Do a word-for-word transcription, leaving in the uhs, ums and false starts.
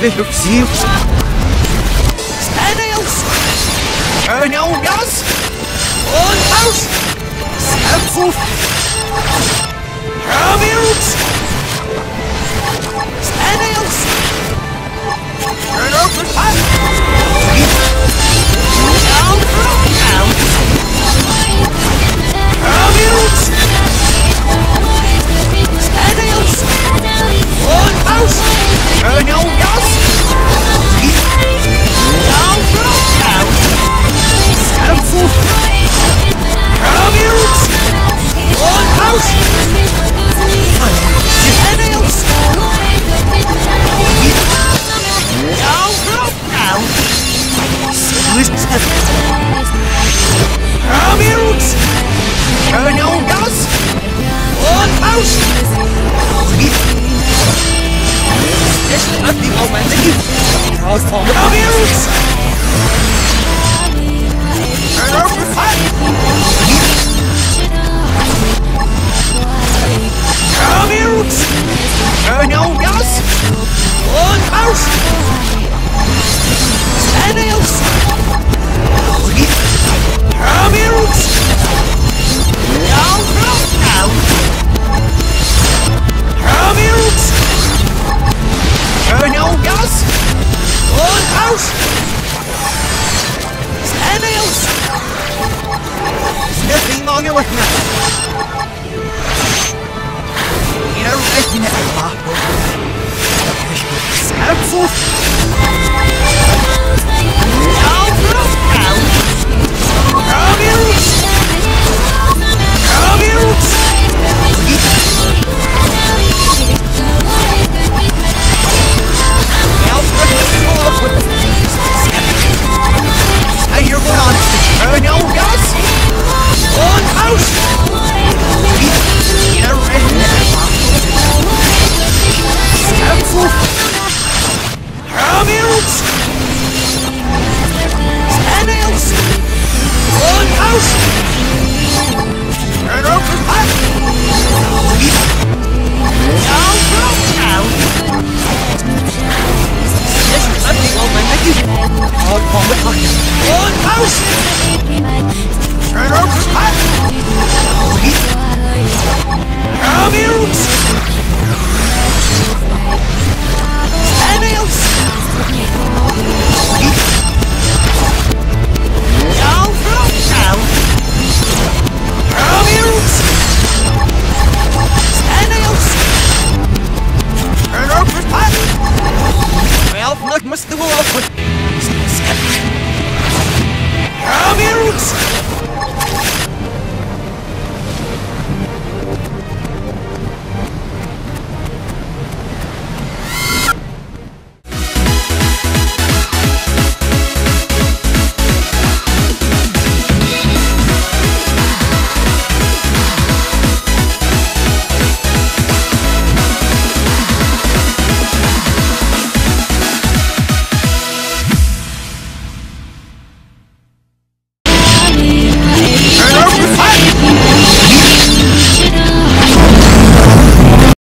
Stenils! Ernilgas! Onhaus! Stelfuf! Hermiruts! Stenils! Ernoverpat! Down from down! Hermiruts! Stenils! Onhaus! Ernilgas! Down from down! Stelfuf! Hermiruts! Onhaus! Stenils! Down from down! Hermiruts! Ernilgas! Onhaus! This is nothing more when the youth transform Hermiruts! Turn over fire! Hermiruts! Ernilgas! Onhaus! Stenils! Hermiruts! Down from down! Hermiruts! Ernilgas! Onhaus! Stenils! There's nothing longer with me. You're ready now, Papa. Helpful! Down from down! Hermiruts! Hermiruts! Hey, you're going on Ernilgas? Onhaus! You're ready now. Helpful! Hermiruts! Stenils! Onhaus! Turn over back! Down from down! This is nothing more than the youth. Oh, come with luck. Onhaus! Turn over back! Hermiruts! Stenils! Down from down! Hermiruts! Stenils! Turn over back! Well, look, must do off with Hermiruts!